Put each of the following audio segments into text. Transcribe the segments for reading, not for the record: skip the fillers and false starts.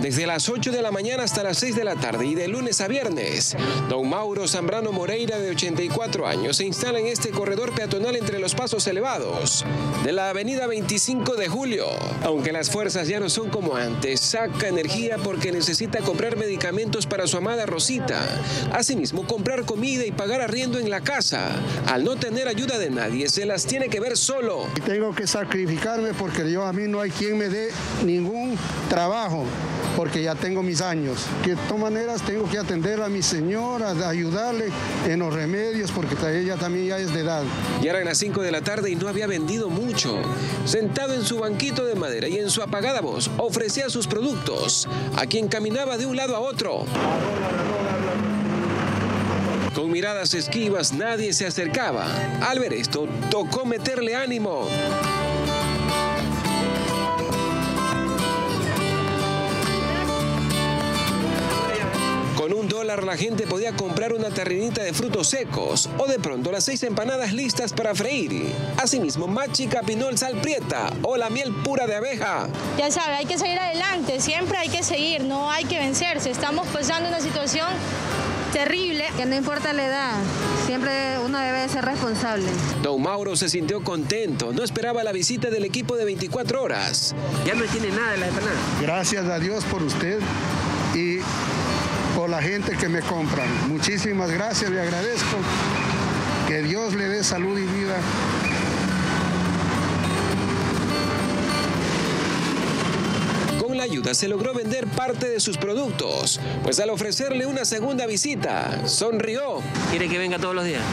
desde las 8 de la mañana hasta las 6 de la tarde y de lunes a viernes. Don Mauro Zambrano Moreira, de 84 años, se instala en este corredor peatonal entre los pasos elevados de la avenida 25 de Julio. Aunque las fuerzas ya no son como antes, saca energía porque necesita comprar medicamentos para su amada Rosita. Asimismo, comprar comida y pagar arriendo en la casa. Al no tener ayuda de nadie, se las tiene que ver solo. Tengo que sacrificarme porque a mí no hay quien me dé ningún trabajo, porque ya tengo mis años. Que de todas maneras tengo que atender a mi señora, ayudarle en los remedios, porque ella también ya es de edad. Ya eran las 5 de la tarde y no había vendido mucho. Sentado en su banquito de madera y en su apagada voz, ofrecía sus productos a quien caminaba de un lado a otro. Con miradas esquivas nadie se acercaba. Al ver esto, tocó meterle ánimo. Con $1 la gente podía comprar una tarrinita de frutos secos o de pronto las 6 empanadas listas para freír. Asimismo, machica, pinol, sal prieta o la miel pura de abeja. Ya sabe, hay que seguir adelante, siempre hay que seguir, no hay que vencerse. Estamos pasando una situación terrible. Que no importa la edad, siempre uno debe ser responsable. Don Mauro se sintió contento, no esperaba la visita del equipo de 24 horas. Ya no tiene nada de la empanada. Gracias a Dios por usted y por la gente que me compran. Muchísimas gracias, le agradezco. Que Dios le dé salud y vida. Con la ayuda se logró vender parte de sus productos, pues al ofrecerle una segunda visita, sonrió. ¿Quiere que venga todos los días?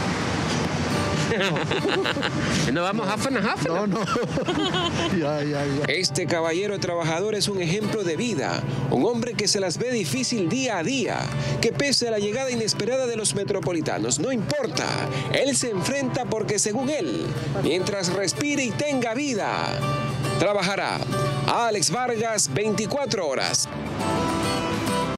¿No vamos half and half? No. Ya. Este caballero trabajador es un ejemplo de vida, un hombre que se las ve difícil día a día, que pese a la llegada inesperada de los metropolitanos, no importa, él se enfrenta porque según él, mientras respire y tenga vida, trabajará. Alex Vargas, 24 horas.